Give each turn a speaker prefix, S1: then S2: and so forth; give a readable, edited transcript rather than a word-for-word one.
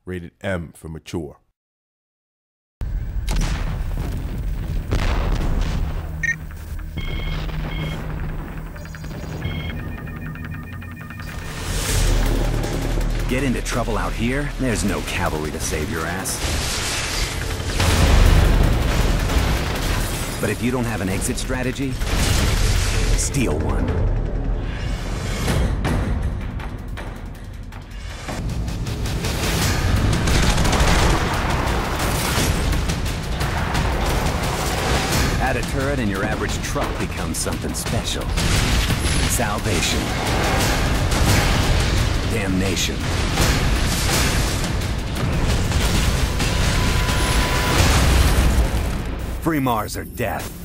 S1: Rated M for mature.
S2: Get into trouble out here, there's no cavalry to save your ass. But if you don't have an exit strategy, steal one. Add a turret and your average truck becomes something special. Salvation. Damnation. Free Mars or death.